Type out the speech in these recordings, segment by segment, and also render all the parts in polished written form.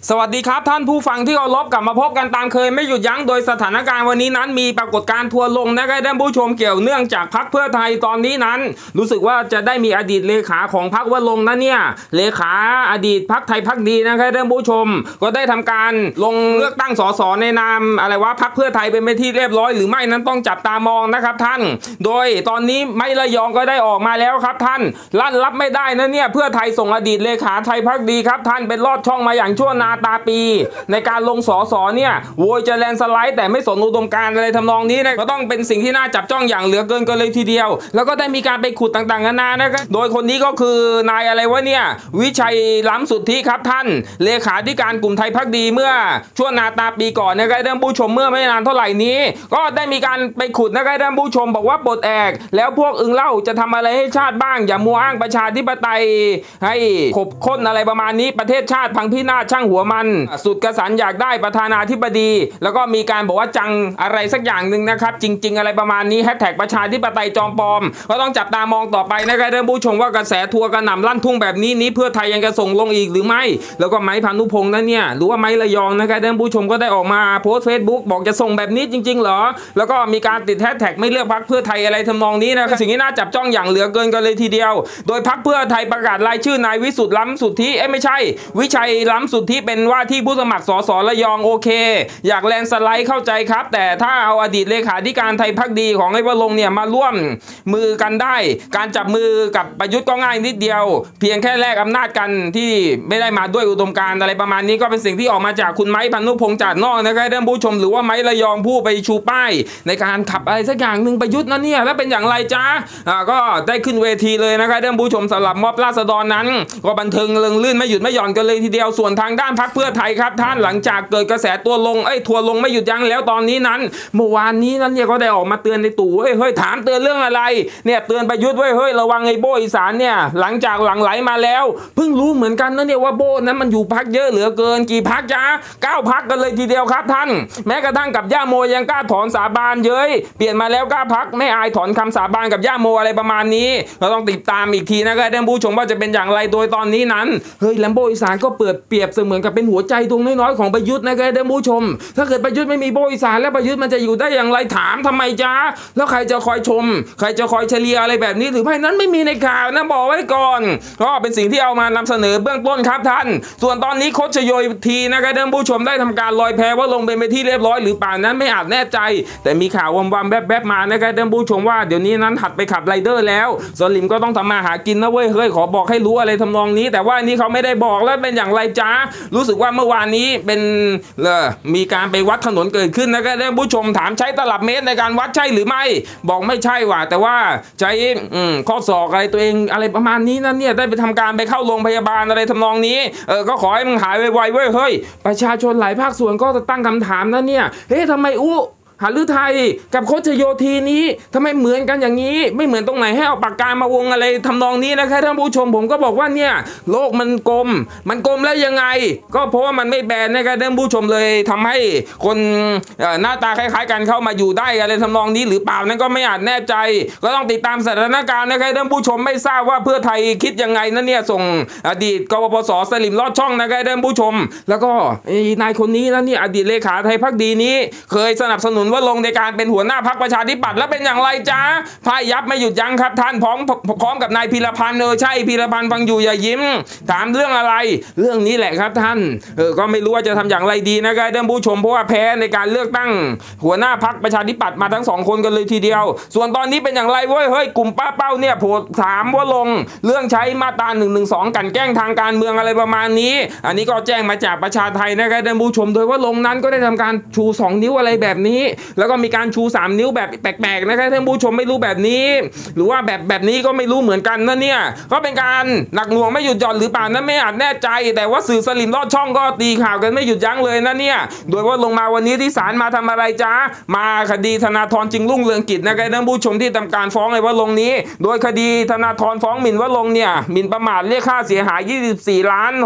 สวัสดีครับท่านผู้ฟังที่เคารพกลับมาพบกันตามเคยไม่หยุดยั้งโดยสถานการณ์วันนี้นั้นมีปรากฏการณ์ทัวร์ลงนะครับท่านผู้ชมเกี่ยวเนื่องจากพรรคเพื่อไทยตอนนี้นั้นรู้สึกว่าจะได้มีอดีตเลขาของพรรคว่าลงนะเนี่ยเลขาอดีตพรรคไทยพรรคดีนะครับท่านผู้ชมก็ได้ทำการลงเลือกตั้งสสในนามอะไรวะพรรคเพื่อไทยเป็นที่เรียบร้อยหรือไม่นั้นต้องจับตามองนะครับท่านโดยตอนนี้ไม้ระยองก็ได้ออกมาแล้วครับท่านลั่นรับไม่ได้นะเนี่ยเพื่อไทยส่งอดีตเลขาไทยพรรคดีครับท่านเป็นลอดช่องมาอย่างชั่วนาตาปีในการลงสสเนี่ยโวยจะแลนสไลด์แต่ไม่สนอุดมการณ์อะไรทำนองนี้นะก็ต้องเป็นสิ่งที่น่าจับจ้องอย่างเหลือเกินกันเลยทีเดียวแล้วก็ได้มีการไปขุดต่างๆนานานะครับโดยคนนี้ก็คือนายอะไรวะเนี่ยวิชัยล้ำสุทธิครับท่านเลขาธิการกลุ่มไทยพรรคดีเมื่อชั่วนาตาปีก่อนนะครับท่านผู้ชมเมื่อไม่นานเท่าไหร่นี้ก็ได้มีการไปขุดนะครับท่านผู้ชมบอกว่าปลดแอกแล้วพวกอึงเล่าจะทำอะไรให้ชาติบ้างอย่ามัวอ้างประชาธิปไตยให้ขบค้นอะไรประมาณนี้ประเทศชาติพังพินาศช่างหัวมันสุดกระสันอยากได้ประธานาธิบดีแล้วก็มีการบอกว่าจังอะไรสักอย่างหนึ่งนะครับจริงๆอะไรประมาณนี้แฮชแท็กประชาธิปไตยจอมปลอมก็ต้องจับตามองต่อไปนะครับท่านผู้ชมว่ากระแสทัวร์กระหน่ำลั่นทุ่งแบบนี้เพื่อไทยยังจะส่งลงอีกหรือไม่แล้วก็ไม้พานุพงษ์นั่นเนี่ยหรือว่าไม้ระยองนะครับท่านผู้ชมก็ได้ออกมาโพสต์ Facebook บอกจะส่งแบบนี้จริงๆเหรอแล้วก็มีการติดแฮชแท็กไม่เลือกพรรคเพื่อไทยอะไรทำนองนี้นะครับสิ่งที่น่าจับจ้องอย่างเหลือเกินกันเลยทีเดียวโดยพรรคเพื่อไทยประกาศรายชื่อนายวิสุทธิ์ล้ำสุทธิไม่ใช่วิชัยล้ำสุทธิเป็นว่าที่ผู้สมัครสสระยองโอเคอยากแลนสไลด์เข้าใจครับแต่ถ้าเอาอดีตเลขาธิการไทยพรรคดีของไอ้วรงค์เนี่ยมาร่วมมือกันได้การจับมือกับประยุทธ์ก็ง่ายนิดเดียวเพียงแค่แลกอำนาจกันที่ไม่ได้มาด้วยอุดมการณ์อะไรประมาณนี้ก็เป็นสิ่งที่ออกมาจากคุณไม้พานุพงษ์จาดนอกนะครับท่านผู้ชมหรือว่าไม้ระยองผู้ไปชูป้ายในการขับอะไรสักอย่างหนึ่งประยุทธ์นั่นเนี่ยแล้วเป็นอย่างไรจ๊ะก็ได้ขึ้นเวทีเลยนะครับท่านผู้ชมสำหรับม็อบราษฎรนั้นก็บันเทิงเริงรื่นไม่หยุดไม่หย่อนกันเลยทีเดียวส่วนทางด้านพรรคเพื่อไทยครับท่านหลังจากเกิดกระแสทัวร์ลงไม่หยุดยั้งแล้วตอนนี้นั้นเมื่อวานนี้นั้นเนี่ยก็ได้ออกมาเตือนในตู่เฮ้ยถามเตือนเรื่องอะไรเนี่ยเตือนประยุทธ์เฮ้ยระวังไอ้โบอีสานเนี่ยหลังจากหลั่งไหลมาแล้วเพิ่งรู้เหมือนกันนะเนี่ยว่าโบนั้นมันอยู่พรรคเยอะเหลือเกินกี่พรรคจ้า9 พรรคกันเลยทีเดียวครับท่านแม้กระทั่งกับย่าโมยังกล้าถอนสาบานเย้ยเปลี่ยนมาแล้ว9 พรรคไม่อายถอนคำสาบานกับย่าโมอะไรประมาณนี้เราต้องติดตามอีกทีนะครับท่านผู้ชมว่าจะเป็นอย่างไรโดยตอนนี้นั้นเฮ้ยแลมโบอีสานก็เปรียบเสมือนกับเป็นหัวใจดวงน้อยๆของประยุทธ์นะครับท่านผู้ชมถ้าเกิดประยุทธ์ไม่มีโบอีสานแล้วประยุทธ์มันจะอยู่ได้อย่างไรถามทำไมจ้าแล้วใครจะคอยชมใครจะคอยเฉลี่ยอะไรแบบนี้หรือไม่นั้นไม่มีในข่าวนะบอกไว้ก่อนก็เป็นสิ่งที่เอามานำเสนอเบื้องต้นครับท่านส่วนตอนนี้โคชโยทีนะครับท่านผู้ชมได้ทำการลอยแพว่าลงเป็นที่เรียบร้อยหรือเปล่านั้นไม่อาจแน่ใจแต่มีข่าววำแวบมานะครับท่านผู้ชมว่าเดี๋ยวนี้นั้นหัดไปขับไรเดอร์แล้วสลิมก็ต้องทำมาหากินนะเว้ยเฮ้ยขอบอกให้รู้อะไรทำนองนี้แต่ว่านี่เขาไม่ได้บอกแล้วเป็นอย่างไรจ้ารู้สึกว่าเมื่อวานนี้เป็นมีการไปวัดถนนเกิดขึ้นนะครับท่านผู้ชมถามใช้ตลับเมตรในการวัดใช่หรือไม่บอกไม่ใช่ว่ะแต่ว่าใช้ข้อศอกอะไรตัวเองอะไรประมาณนี้นั่นเนี่ยได้ไปทำการไปเข้าโรงพยาบาลอะไรทำนองนี้ก็ขอให้มึงหายไวๆเว้ยเฮ้ยประชาชนหลายภาคส่วนก็ตั้งคำถามนะเนี่ยเฮ้ยทำไมหฤทัยกับโคชโยทีนี้ทำไมเหมือนกันอย่างนี้ไม่เหมือนตรงไหนให้เอาปากกามาวงอะไรทำนองนี้นะครับท่านผู้ชมผมก็บอกว่าเนี่ยโลกมันกลมแล้วยังไงก็เพราะว่ามันไม่แบนนะครับท่านผู้ชมเลยทำให้คนหน้าตาคล้ายๆกันเข้ามาอยู่ได้อะไรทำนองนี้หรือเปล่านั้นก็ไม่อาจแน่ใจก็ต้องติดตามสถานการณ์นะครับท่านผู้ชมไม่ทราบว่าเพื่อไทยคิดยังไงนั่นเนี่ยส่งอดีตกปปส.สลิมลอดช่องนะครับท่านผู้ชมแล้วก็นายคนนี้นั่นเนี่ยอดีตเลขาไทยพรรคดีนี้เคยสนับสนุนว่าลงในการเป็นหัวหน้าพรรคประชาธิปัตย์แล้วเป็นอย่างไรจ้าพ่ายยับไม่หยุดยั้งครับท่านพร้อมกับนายพีรพันธ์ใช่พีรพันธ์ฟังอยู่อย่ายิ้มถามเรื่องอะไรเรื่องนี้แหละครับท่านก็ไม่รู้ว่าจะทำอย่างไรดีนะครับท่านผู้ชมเพราะว่าแพ้ในการเลือกตั้งหัวหน้าพรรคประชาธิปัตย์มาทั้ง2 คนกันเลยทีเดียวส่วนตอนนี้เป็นอย่างไรเว้ยเฮ้ยกลุ่มป้าเป้าเนี่ยโผล่ถามว่าลงเรื่องใช้มาตรา112กันแกล้งทางการเมืองอะไรประมาณนี้อันนี้ก็แจ้งมาจากประชาไทยนะครับท่านผู้ชมโดยว่าลงนั้นก็ได้ทำการชู2 นิ้วอะไรแบบนี้แล้วก็มีการชู3 นิ้วแบบแปลกๆนะครับท่านผู้ชมไม่รู้แบบนี้หรือว่าแบบนี้ก็ไม่รู้เหมือนกันนะเนี่ยก็เป็นการหนักหน่วงไม่หยุดหย่อนหรือเปล่านั้นไม่อาจแน่ใจแต่ว่าสื่อสลิมลอดช่องก็ตีข่าวกันไม่หยุดยั้งเลยนะเนี่ยโดยว่าลงมาวันนี้ที่ศาลมาทำอะไรจ้ามาคดีธนาธรจึงรุ่งเรืองกิจนะครับท่านผู้ชมที่ทำการฟ้องไอ้ว่าลงนี้โดยคดีธนาธรฟ้องหมิ่นว่าลงเนี่ยหมิ่นประมาทเรียกค่าเสียหาย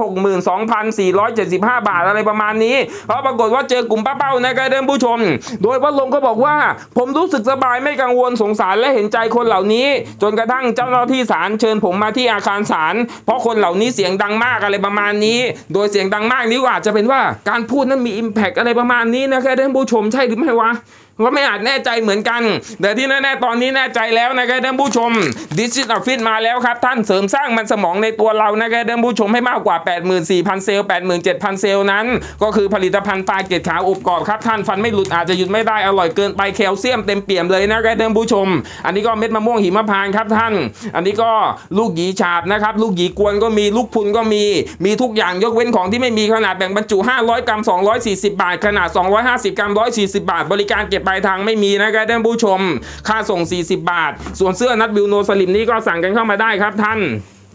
24,62,475 บาทอะไรประมาณนี้เพราะปรากฏว่าเจอกลุ่มป้าเป้านะครับท่านผู้ชมโดยยวัดลงก็บอกว่าผมรู้สึกสบายไม่กังวลสงสารและเห็นใจคนเหล่านี้จนกระทั่งเจ้าหน้าที่ศาลเชิญผมมาที่อาคารศาลเพราะคนเหล่านี้เสียงดังมากอะไรประมาณนี้โดยเสียงดังมากนี้อาจจะเป็นว่าการพูดนั้นมี impact อะไรประมาณนี้นะครับท่านผู้ชมใช่หรือไม่วะก็ไม่อาจแน่ใจเหมือนกันแต่ที่แน่ๆตอนนี้แน่ใจแล้วนะครับท่านผู้ชม Digital Fit มาแล้วครับท่านเสริมสร้างมันสมองในตัวเรานะครับท่านผู้ชมให้มากกว่า 84,000 เซลล์ 87,000 เซลล์นั้นก็คือผลิตภัณฑ์ปลาเกล็ดขาวอบกรอบครับท่านฟันไม่หลุดอาจจะหยุดไม่ได้อร่อยเกินไปแคลเซียมเต็มเปี่ยมเลยนะครับท่านผู้ชมอันนี้ก็เม็ดมะม่วงหิมพานต์ครับท่านอันนี้ก็ลูกหยีฉาบนะครับลูกหยีกวนก็มีลูกพุนก็มีทุกอย่างยกเว้นของที่ไม่มีขนาดแบ่งบรรจุ500 กรัม240 บาทขนาด250 กรัม140 บาทบริการเก็บปลายทางไม่มีนะครับท่านผู้ชมค่าส่ง40 บาทส่วนเสื้อนัทบิวโนสลิมนี่ก็สั่งกันเข้ามาได้ครับท่าน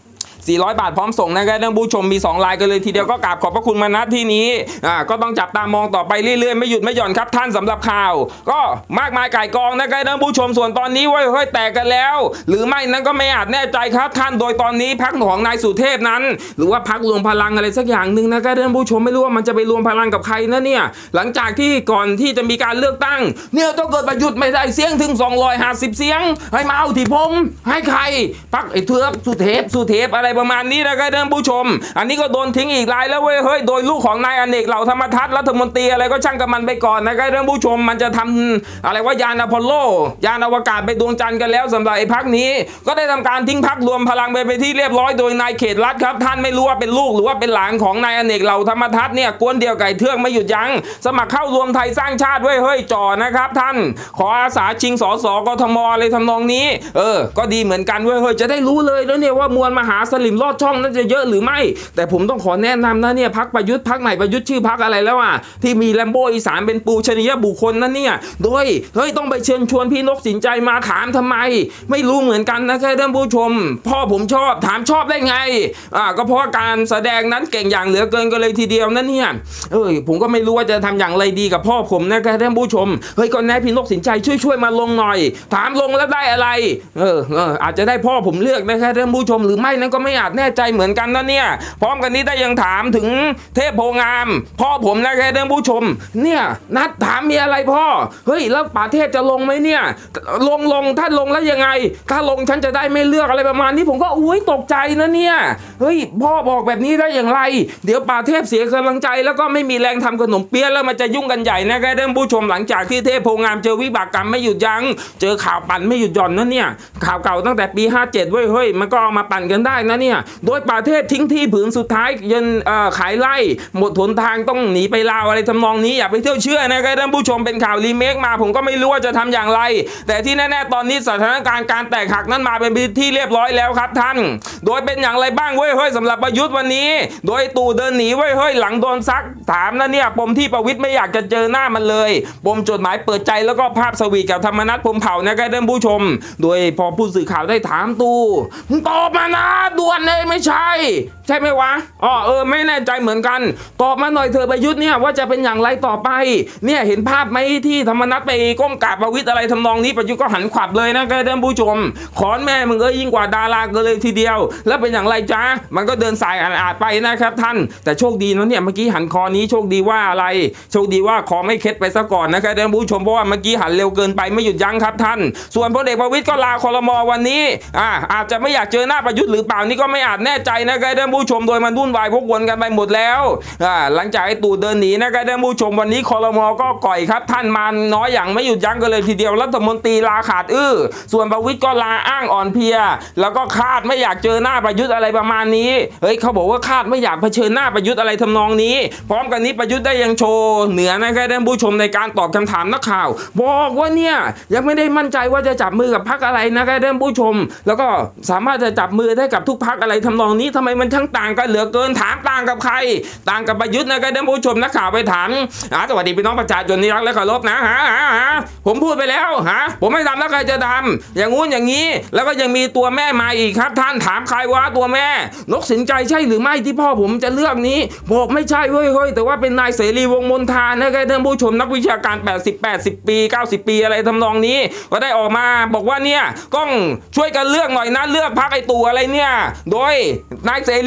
400 บาทพร้อมส่งนะครับท่านผู้ชมมี2ลายกันเลยทีเดียวก็กราบขอบพระคุณมาณที่นี้ก็ต้องจับตามองต่อไปเรื่อยๆไม่หยุดไม่หย่อนครับท่านสำหรับข่าวก็มากมายก่ายกองนะครับท่านผู้ชมส่วนตอนนี้เฮ้ยแตกกันแล้วหรือไม่นั้นก็ไม่อาจแน่ใจครับท่านโดยตอนนี้พรรคของนายสุเทพนั้นหรือว่าพรรครวมพลังอะไรสักอย่างหนึ่งนะครับท่านผู้ชมไม่รู้ว่ามันจะไปรวมพลังกับใครนะเนี่ยหลังจากที่ก่อนที่จะมีการเลือกตั้งเนี่ยต้องเกิดประยุทธ์ไม่ได้เสียงถึง250เสียงให้มาเอาที่ผมให้ใครพรรคไอ้เทือกสุเทพอะไรประมาณนี้นะครับท่านผู้ชมอันนี้ก็โดนทิ้งอีกรายแล้วเว้ยเฮ้ยโดยลูกของนายอเนกเหล่าธรรมทัศน์รัฐมนตรีอะไรก็ช่างกับมันไปก่อนนะครับท่านผู้ชมมันจะทำอะไรว่ายานอพอลโลยานอวกาศไปดวงจันทร์กันแล้วสำหรับไอ้พรรคนี้ก็ได้ทำการทิ้งพรรครวมพลังไปที่เรียบร้อยโดยนายเขตรัฐครับท่านไม่รู้ว่าเป็นลูกหรือว่าเป็นหลานของนายอเนกเหล่าธรรมทัศน์เนี่ยกวนเดียวไก่เทือกไม่หยุดยั้งสมัครเข้ารวมไทยสร้างชาติเว้ยเฮ้ยจ่อนะครับท่านขออาสาชิงสสกทมอะไรทำนองนี้ก็ดีเหมือนกันเว้ยเฮ้ยจะได้รู้เลยแล้วเนี่ยว่ามวลมหาสลิมลอดช่องนั้นจะเยอะหรือไม่แต่ผมต้องขอแนะนำนะเนี่ยพรรคประยุทธ์พรรคไหนประยุทธ์ชื่อพรรคอะไรแล้วที่มีแลมโบอีสานเป็นปูชนียบุคคลนั่นเนี่ยโดยเฮ้ยต้องไปเชิญชวนพี่นกสินใจมาถามทำไมไม่รู้เหมือนกันนะครับท่านผู้ชมพ่อผมชอบถามชอบได้ไงก็เพราะการแสดงนั้นเก่งอย่างเหลือเกินก็เลยทีเดียวนั่นเนี่ยผมก็ไม่รู้ว่าจะทำอย่างไรดีกับพ่อผมนะครับท่านผู้ชมเฮ้ยก็แนะพี่นกสินใจช่วยมาลงหน่อยถามลงแล้วได้อะไรอาจจะได้พ่อผมเลือกนะครับท่านผู้ชมหรือไม่นั้นก็ไม่อาจแน่ใจเหมือนกันนะเนี่ยพร้อมกันนี้ได้ยังถามถึงเทพโพงามพ่อผมนะครับท่านผู้ชมเนี่ยนัดถามมีอะไรพ่อเฮ้ยแล้วป่าเทพจะลงไหมเนี่ยลงถ้าลงแล้วยังไงถ้าลงฉันจะได้ไม่เลือกอะไรประมาณนี้ผมก็ตกใจนะเนี่ยเฮ้ยพ่อบอกแบบนี้ได้อย่างไรเดี๋ยวป่าเทพเสียกำลังใจแล้วก็ไม่มีแรงทำขนมเปี๊ยะแล้วมันจะยุ่งกันใหญ่นะครับท่านผู้ชมหลังจากที่เทพโพงามเจอวิบากกรรมไม่หยุดยั้งเจอข่าวปั่นไม่หยุดหย่อนนะเนี่ยข่าวเก่าตั้งแต่ปี57เว้ยเฮ้ยมันก็เอามาปั่นกันได้นะเนี่ยโดยป่าเทพทิ้งที่ผืนสุดท้ายยันขายไร่หมดหนทางต้องหนีไปลาวอะไรทำนองนี้อย่าไปเที่ยวเชื่อนะครับท่านผู้ชมเป็นข่าวรีเมคมาผมก็ไม่รู้ว่าจะทำอย่างไรแต่ที่แน่ๆตอนนี้สถานการณ์การแตกหักนั้นมาเป็นที่เรียบร้อยแล้วครับท่านโดยเป็นอย่างไรบ้างเว้ยเฮ้ยสำหรับประยุทธ์วันนี้โดยตู่เดินหนีเว้ยเฮ้ยหลังโดนซักถามนะเนี่ยปมที่ประวิตรไม่อยากจะเจอหน้ามันเลยปมจดหมายเปิดใจแล้วก็ภาพสวีทกับธรรมนัสพรหมเผ่านะครับท่านผู้ชมโดยพอผู้สื่อข่าวได้ถามตู่ตอบมานะด่วนเลยไม่ใช่ไหมวะไม่แน่ใจเหมือนกันตอบมาหน่อยเธอประยุทธ์เนี่ยว่าจะเป็นอย่างไรต่อไปเนี่ยเห็นภาพไหมที่ธรรมนัสไปก้มกราบประวิตรอะไรทำนองนี้ประยุทธ์ก็หันขวับเลยนะครับท่านผู้ชมขอนแม่มึงยิ่งกว่าดารากันเลยทีเดียวแล้วเป็นอย่างไรจ๊ะมันก็เดินสายอาดไปนะครับท่านแต่โชคดีนะเนี่ยเมื่อกี้หันคอนี้โชคดีว่าอะไรโชคดีว่าคอไม่เคล็ดไปซะก่อนนะครับท่านผู้ชมเพราะว่าเมื่อกี้หันเร็วเกินไปไม่หยุดยั้งครับท่านส่วนพลเอกประวิตรก็ลาครม.วันนี้อาจจะไม่อยากเจอหน้าประยุทธ์หรือเปล่านี่ก็ไม่อาจแน่ใจนะครับท่านผู้ชมโดยมันวุ่นวายพวกวนกันไปหมดแล้วหลังจากไอ้ตู่เดินหนีนะครับท่านผู้ชมวันนี้ครม.ก็ก่อยครับท่านมาน้อยอย่างไม่หยุดยั้งกันเลยทีเดียวรัฐมนตรีลาขาดส่วนประวิตรก็ลาอ้างอ่อนเพลียแล้วก็คาดไม่อยากเจอหน้าประยุทธ์อะไรประมาณนี้เฮ้ยเขาบอกว่าคาดไม่อยากเผชิญหน้าประยุทธ์อะไรทำนองนี้พร้อมกันนี้ประยุทธ์ได้ยังโชว์เหนือนะครับท่านผู้ชมในการตอบคำถามนักข่าวบอกว่าเนี่ยยังไม่ได้มั่นใจว่าจะจับมือกับพรรคอะไรนะครับท่านผู้ชมแล้วก็สามารถจะจับมือได้กับทุกพรรคอะไรทำนองนี้ทำไมมันทั้งต่างกันเหลือเกินถามต่างกับใครต่างกับประยุทธ์นะครับท่านผู้ชมนักข่าวไปถามสวัสดีพี่น้องประชาชนที่รักและเคารพนะผมพูดไปแล้วผมไม่ทำแล้วใครจะทำอย่างงู้นอย่างนี้แล้วก็ยังมีตัวแม่มาอีกครับท่านถามใครวะตัวแม่นกสินใจใช่หรือไม่ที่พ่อผมจะเลือกนี้บอกไม่ใช่เว้ยแต่ว่าเป็นนายเสรีวงศ์มนทานะครับท่านผู้ชมนักวิชาการ80 ปี90 ปีอะไรทำนองนี้ก็ได้ออกมาบอกว่าเนี่ยต้องช่วยกันเลือกหน่อยนะเลือกพรรคไอ้ตู่อะไรเนี่ยโดยนายเสรี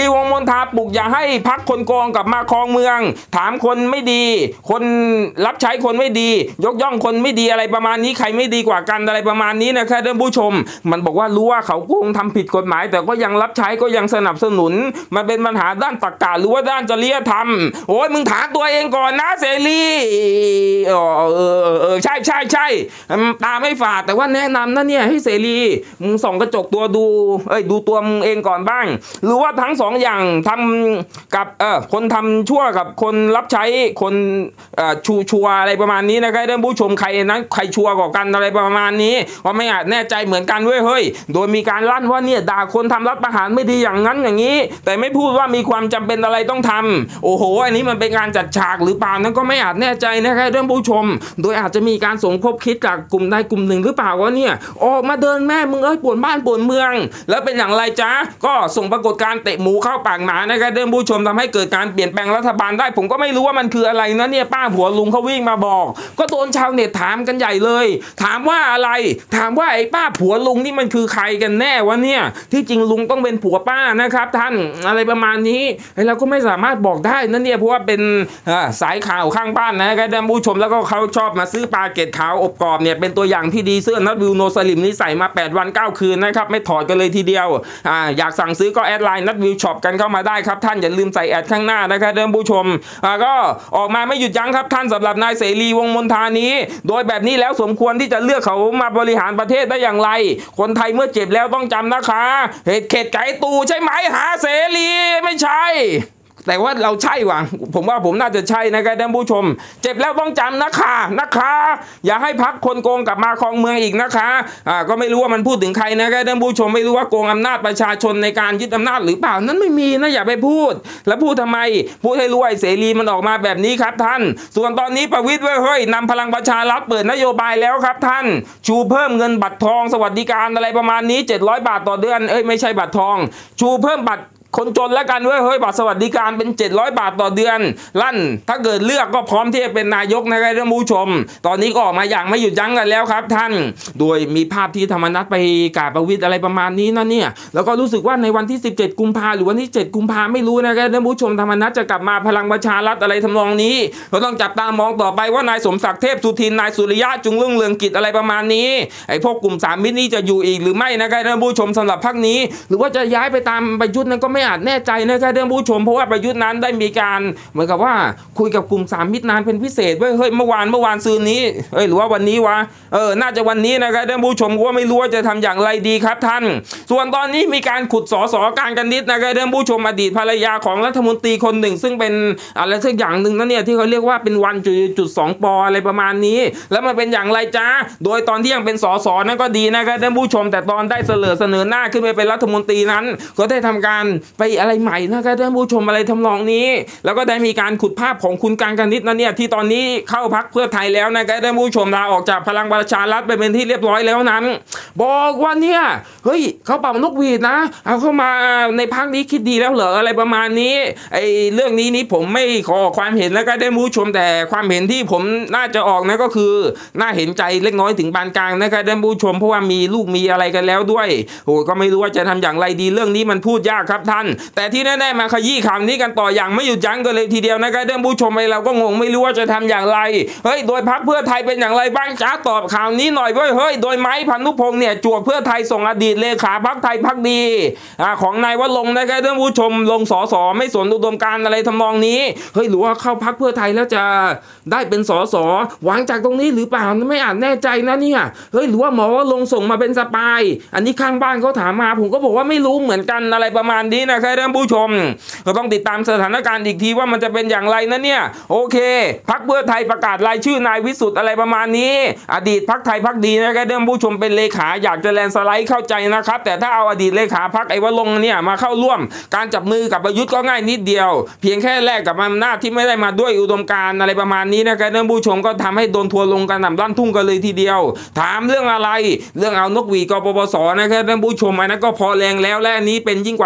รีวงศ์มนทาปลุกอย่าให้พรรคคนโกงกลับมาครองเมืองถามคนไม่ดีคนรับใช้คนไม่ดียกย่องคนไม่ดีอะไรประมาณนี้ใครไม่ดีกว่ากันอะไรประมาณนี้นะครับท่านผู้ชมมันบอกว่ารู้ว่าเขาโกงทำผิดกฎหมายแต่ก็ยังรับใช้ก็ยังสนับสนุนมันเป็นปัญหาด้านตรรกะหรือว่าด้านจริยธรรมโอ้ยมึงถามตัวเองก่อนนะเสรีใช่ตาไม่ฝาดแต่ว่าแนะนำนะเนี่ยให้เสรีมึงส่องกระจกตัวดูดูตัวมึงเองก่อนบ้างหรือว่าทั้งสองอย่างทำกับคนทำชั่วกับคนรับใช้คนชัวอะไรประมาณนี้นะครับท่านผู้ชมใครนั้นใครชัวกว่ากันอะไรประมาณนี้ก็ไม่อาจแน่ใจเหมือนกันเว้ยเฮ้ยโดยมีการลั่นว่าเนี่ยด่าคนทำรัฐประหารไม่ดีอย่างนั้นอย่างนี้แต่ไม่พูดว่ามีความจำเป็นอะไรต้องทำโอ้โหอันนี้มันเป็นการจัดฉากหรือเปล่านั้นก็ไม่อาจแน่ใจนะครับท่านผู้ชมโดยอาจจะมีการสมคบคิดจากกลุ่มใดกลุ่มหนึ่งหรือเปล่าว่าเนี่ยออกมาเดินแม่มึงป่วนบ้านป่วนเมืองแล้วเป็นอย่างไรจ๊ะก็ส่งปรากฏการณ์เตะหมูเข้าปากหมานะครับท่านผู้ชมทำให้เกิดการเปลี่ยนแปลงรัฐบาลได้ผมก็ไม่รู้ว่ามันคืออะไรนะเนี่ยป้าผัวลุงเขาวิ่งมาบอกก็โดนชาวเน็ตถามกันใหญ่เลยถามว่าอะไรถามว่าไอ้ป้าผัวลุงนี่มันคือใครกันแน่วะเนี่ยที่จริงลุงต้องเป็นผัวป้านะครับท่านอะไรประมาณนี้เราก็ไม่สามารถบอกได้นะเนี่ยเพราะว่าเป็นสายข่าวข้างบ้านนะครับท่านผู้ชมแล้วก็เขาชอบมาซื้อปลาเกล็ดขาวอบกรอบเนี่ยเป็นตัวอย่างที่ดีเสื้อนัทวิวโนสลิมนี่ใส่มา8 วัน 9 คืนนะครับไม่ถอดกันเลยทีเดียวอยากสั่งซื้อก็แอดไลน์นัทวิวช็อปกันเข้ามาได้ครับท่านอย่าลืมใส่แอดข้างหน้านะครับท่านผู้ชมก็ออกมาไม่หยุดยั้งครับท่านสำหรับนายเสรีวงศ์มนทานี้โดยแบบนี้แล้วสมควรที่จะเลือกเขามาบริหารประเทศได้อย่างไรคนไทยเมื่อเจ็บแล้วต้องจำนะคะเหตุเข็ดไก่ตูใช่ไหมหาเสรีไม่ใช่แต่ว่าเราใช่ว่ะผมว่าผมน่าจะใช่นะครับท่านผู้ชมเจ็บแล้วต้องจำนะคะอย่าให้พรรคคนโกงกลับมาครองเมืองอีกนะคะก็ไม่รู้ว่ามันพูดถึงใครนะครับท่านผู้ชมไม่รู้ว่าโกงอำนาจประชาชนในการยึดอำนาจหรือเปล่านั้นไม่มีนะอย่าไปพูดแล้วพูดทำไมพูดให้รู้ไอ้เสรีมันออกมาแบบนี้ครับท่านส่วนตอนนี้ประวิตรเฮ้ยนำพลังประชารัฐเปิดนโยบายแล้วครับท่านชูเพิ่มเงินบัตรทองสวัสดิการอะไรประมาณนี้700 บาทต่อเดือนไม่ใช่บัตรทองชูเพิ่มบัตรคนจนแล้วกันเว้ยเฮ้ยบัตรสวัสดิการเป็น700 บาทต่อเดือนลั่นถ้าเกิดเลือกก็พร้อมที่จะเป็นนายกนะครับท่านผู้ชมตอนนี้ก็ออกมาอย่างไม่หยุดยั้งกันแล้วครับท่านโดยมีภาพที่ธรรมนัสไปกราบประวิตรอะไรประมาณนี้นะเนี่ยแล้วก็รู้สึกว่าในวันที่17 กุมภาหรือวันที่7 กุมภาไม่รู้นะครับท่านผู้ชมธรรมนัสจะกลับมาพลังประชารัฐอะไรทำนองนี้ก็ต้องจับตามองต่อไปว่านายสมศักดิ์เทพสุทินนายสุริยะจึงรุ่งเรืองกิจอะไรประมาณนี้ไอ้พวกกลุ่ม3 มิตรนี้จะอยู่อีกหรือไม่นะครับท่านผู้ชมสำหรับพรรคนี้หรือว่าจะย้ายไปตามประยุทธ์นั้นก็ไม่อาจแน่ใจนะครับท่านผู้ชมเพราะว่าประยุทธ์นั้นได้มีการเหมือนกับว่าคุยกับกลุ่ม3 มิตรนานเป็นพิเศษเฮ้ยเมื่อวานซืนนี้หรือว่าวันนี้วะน่าจะวันนี้นะครับท่านผู้ชมก็ไม่รู้ว่าจะทำอย่างไรดีครับท่านส่วนตอนนี้มีการขุดสสการกันนิดนะครับท่านผู้ชมอดีตภรรยาของรัฐมนตรีคนหนึ่งซึ่งเป็นอะไรสักอย่างหนึ่งนั่นเนี่ยที่เขาเรียกว่าเป็น1.2 ปอะไรประมาณนี้แล้วมันเป็นอย่างไรจ้าโดยตอนที่ยังเป็นสสนั้นก็ดีนะครับท่านผู้ชมแต่ตอนได้เสนอหน้าขึ้นไปเป็นรัฐมนตรีนั้นก็ได้ทำการไปอะไรใหม่นะครับท่านผู้ชมอะไรทำนองนี้แล้วก็ได้มีการขุดภาพของคุณการกันนิดนั่นเนี่ยที่ตอนนี้เข้าพรรคเพื่อไทยแล้วนะครับท่านผู้ชมลาออกจากพลังประชารัฐไปเป็นที่เรียบร้อยแล้วนั้นบอกว่าเนี่ยเฮ้ยเขาเป่านกหวีดนะเอาเข้ามาในพรรคนี้คิดดีแล้วเหรออะไรประมาณนี้ไอ้เรื่องนี้ผมไม่ขอความเห็นแล้วก็ได้ผู้ชมแต่ความเห็นที่ผมน่าจะออกนะก็คือน่าเห็นใจเล็กน้อยถึงปานกลางนะครับท่านผู้ชมเพราะว่ามีลูกมีอะไรกันแล้วด้วยโอ้ก็ไม่รู้ว่าจะทำอย่างไรดีเรื่องนี้มันพูดยากครับท่านแต่ที่แน่ๆมาขยี้ข่าวนี้กันต่ออย่างไม่หยุดยั้งกันเลยทีเดียวนะครับท่านผู้ชมเราก็งงไม่รู้ว่าจะทำอย่างไรเฮ้ยโดยพรรคเพื่อไทยเป็นอย่างไรบ้างจ้าตอบข่าวนี้หน่อยเว้ยเฮ้ยโดยไม้พานุพงษ์เนี่ยจวกเพื่อไทยส่งอดีตเลขาพรรคไทยพักดีของนายวรงค์นะครับท่านผู้ชมลงสสไม่สนอุดมการณ์อะไรทำนองนี้เฮ้ยหรือว่าเข้าพรรคเพื่อไทยแล้วจะได้เป็นสสหวังจากตรงนี้หรือเปล่าไม่อาจแน่ใจนะเนี่ยเฮ้ยหรือว่าหมอว่าลงส่งมาเป็นสปายอันนี้ข้างบ้านเขาถามมาผมก็บอกว่าไม่รู้เหมือนกันอะไรประมาณนี้นะครับท่านผู้ชมก็ต้องติดตามสถานการณ์อีกทีว่ามันจะเป็นอย่างไรนะเนี่ยโอเคพรรคเพื่อไทยประกาศรายชื่อนายวิสุทธิ์อะไรประมาณนี้อดีตพรรคไทยพักดีนะครับท่านผู้ชมเป็นเลขาอยากจะแลนสไลด์เข้าใจนะครับแต่ถ้าเอาอดีตเลขาพรรคไอ้วรงค์เนี่ยมาเข้าร่วมการจับมือกับประยุทธ์ก็ง่ายนิดเดียวเพียงแค่แลกกับอำนาจที่ไม่ได้มาด้วยอุดมการณ์อะไรประมาณนี้นะครับท่านผู้ชมก็ทำให้โดนทัวร์ลงกันหนำลั่นทุ่งกันเลยทีเดียวถามเรื่องอะไรเรื่องเอานกหวีดกปปสนะครับท่านผู้ชมอันนั้นก็พอแรงแล้วและอันนี้เป็นยิ่งกว่านั้นครับ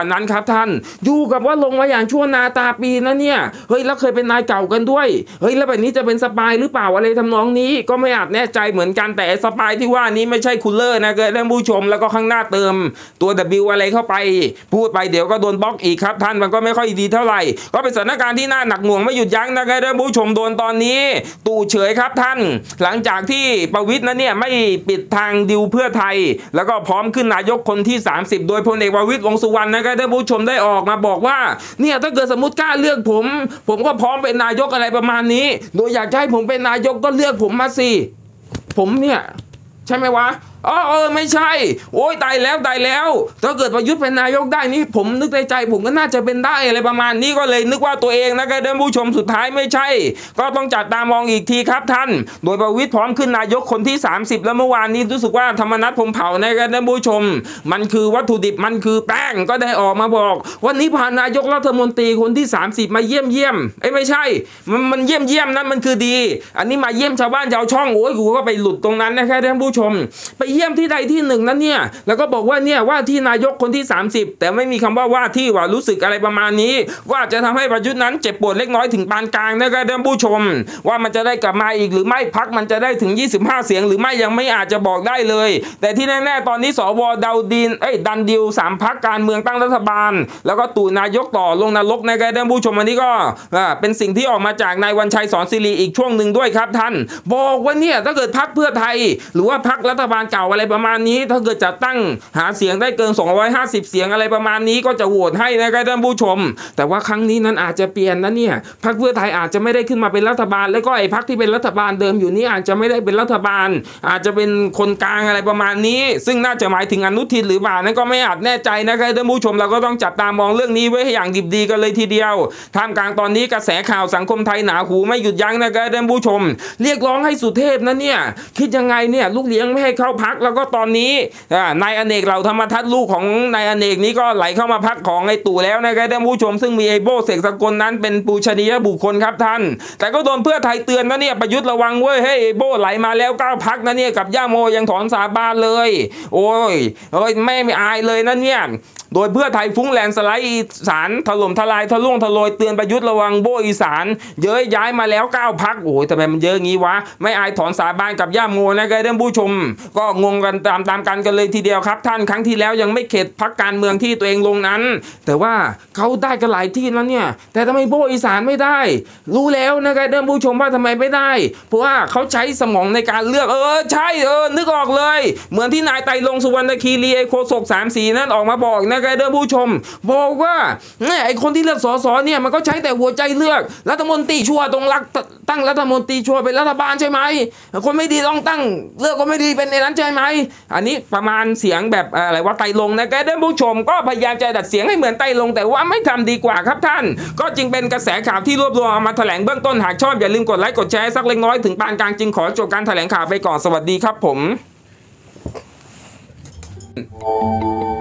ท่านอยู่กับว่าลงมาอย่างชั่วนาตาปีนะเนี่ยเฮ้ยแล้วเคยเป็นนายเก่ากันด้วยเฮ้ยแล้วแบบนี้จะเป็นสปายหรือเปล่าอะไรทำนองนี้ก็ไม่อาจแน่ใจเหมือนกันแต่สปายที่ว่านี้ไม่ใช่คูลเลอร์นะท่านผู้ชมแล้วก็ข้างหน้าเติมตัว W อะไรเข้าไปพูดไปเดี๋ยวก็โดนบล็อกอีกครับท่านมันก็ไม่ค่อยดีเท่าไหร่ก็เป็นสถานการณ์ที่น่าหนักหน่วงไม่หยุดยั้งนะครับท่านผู้ชมโดนตอนนี้ตู่เฉยครับท่านหลังจากที่ประวิตรนั้นเนี่ยไม่ปิดทางดิวเพื่อไทยแล้วก็พร้อมขึ้นนายกคนที่30โดยพลเอกประวิตรวงษ์สุวรรณนะครับท่านผู้ชมได้ออกมาบอกว่าเนี่ยถ้าเกิดสมมติกล้าเลือกผมก็พร้อมเป็นนายกอะไรประมาณนี้โดยอยากให้ผมเป็นนายกก็เลือกผมมาสิผมเนี่ยใช่ไหมวะไม่ใช่โอ้ยตายแล้วถ้าเกิดประยุทธ์เป็นนายกได้นี่ผมนึกในใจผมก็น่าจะเป็นได้อะไรประมาณนี้ก็เลยนึกว่าตัวเองนะครับท่านผู้ชมสุดท้ายไม่ใช่ก็ต้องจับตามองอีกทีครับท่านโดยประวิตรพร้อมขึ้นนายกคนที่30แล้วเมื่อวานนี้รู้สึกว่าธรรมนัสพรหมเผ่านะครับท่านผู้ชมมันคือวัตถุดิบมันคือแป้งก็ได้ออกมาบอกวันนี้ผ่านนายกรัฐมนตรีคนที่30มาเยี่ยมไม่ใช่มันเยี่ยมนั้นมันคือดีอันนี้มาเยี่ยมชาวบ้านชาวช่องโอ้ยกูก็ไปหลุดตรงนั้นนะครับท่านผู้ชมไปเยี่ยมที่ใดที่หนึ่งนั้นเนี่ยแล้วก็บอกว่าเนี่ยว่าที่นายกคนที่30แต่ไม่มีคำว่าที่ว่ารู้สึกอะไรประมาณนี้ว่าจะทำให้ประยุทธ์นั้นเจ็บปวดเล็กน้อยถึงปานกลางนะครับท่านผู้ชมว่ามันจะได้กลับมาอีกหรือไม่พรรคมันจะได้ถึง25เสียงหรือไม่ยังไม่อาจจะบอกได้เลยแต่ที่แน่ๆตอนนี้สวดันดิว3พรรคการเมืองตั้งรัฐบาลแล้วก็ตู่นายกต่อลงนรกนะครับท่านผู้ชมอันนี้ก็เป็นสิ่งที่ออกมาจากนายวันชัยสอนศิริอีกช่วงหนึ่งด้วยครับท่านบอกว่าเนี่ยถ้าเกิดพรรคเพื่อไทยหรือว่าพรรครัฐบาลเก่าอะไรประมาณนี้ถ้าเกิดจะตั้งหาเสียงได้เกิน250เสียงอะไรประมาณนี้ก็จะโหวตให้นะครับท่านผู้ชมแต่ว่าครั้งนี้นั้นอาจจะเปลี่ยนนะเนี่ยพรรคเพื่อไทยอาจจะไม่ได้ขึ้นมาเป็นรัฐบาลแล้วก็ไอ้พรรคที่เป็นรัฐบาลเดิมอยู่นี้อาจจะไม่ได้เป็นรัฐบาลอาจจะเป็นคนกลางอะไรประมาณนี้ซึ่งน่าจะหมายถึงอนุทินหรือเปล่านั้นก็ไม่อาจแน่ใจนะครับท่านผู้ชมเราก็ต้องจับตามองเรื่องนี้ไว้ให้อย่างดิบดีกันเลยทีเดียวท่ามกลางตอนนี้กระแสข่าวสังคมไทยหนาหูไม่หยุดยั้งนะครับท่านผู้ชมเรียกร้องให้สุเทพนะเนี่ยคิดยังไงเนี่ยลูกเลี้ยงไม่ให้เข้าพักแล้วก็ตอนนี้นายอเนกเหล่าธรรมทัศน์ลูกของนายอเนกนี้ก็ไหลเข้ามาพักของไอ้ตู่แล้วนะครับท่านผู้ชมซึ่งมีไอ้โบเสกสกลนั้นเป็นปูชนียบุคคลครับท่านแต่ก็โดนเพื่อไทยเตือนนะเนี่ยประยุทธ์ระวังเว้ยให้ไอ้โบไหลมาแล้ว9พักนะเนี่ยกับย่าโมยังถอนสาบานเลยโอ้ยไม่อายเลยนะเนี่ยโดยเพื่อไทยฟุ้งแลนสไลด์อีสานถล่มทลายทะลวงทะลอยเตือนประยุทธ์ระวังโบอีสานเย้ยย้ายมาแล้ว9พักโอ้ยทำไมมันเยอะงี้วะไม่อายถอนสาบานกับย่าโมนะครับท่านผู้ชมก็งงกันตามกันเลยทีเดียวครับท่านครั้งที่แล้วยังไม่เข็ดพักการเมืองที่ตัวเองลงนั้นแต่ว่าเขาได้กันหลายที่แล้วเนี่ยแต่ทำไมโบอีสานไม่ได้รู้แล้วนะครับท่านผู้ชมว่าทำไมไม่ได้เพราะว่าเขาใช้สมองในการเลือกใช่นึกออกเลยเหมือนที่นายไตรรงค์สุวรรณคีรีไอโฆษก3 สีนั้นออกมาบอกนะครับท่านผู้ชมบอกว่าไอคนที่เลือกสสเนี่ยมันก็ใช้แต่หัวใจเลือกรัฐมนตรีชั่วต้องตั้งรัฐมนตรีชั่วเป็นรัฐบาลใช่ไหมคนไม่ดีต้องตั้งเลือกคนไม่ดีเป็นในนั้นใช่ไหมอันนี้ประมาณเสียงแบบอะไรว่าไตรรงค์นะครับท่านผู้ชมก็พยายามจะดัดเสียงให้เหมือนไตรรงค์แต่ว่าไม่ทำดีกว่าครับท่านก็จึงเป็นกระแสข่าวที่รวบรวมเอามาแถลงเบื้องต้นหากชอบอย่าลืมกดไลค์กดแชร์สักเล็กน้อยถึงปานกลางจึงขอจบการแถลงข่าวไปก่อนสวัสดีครับผม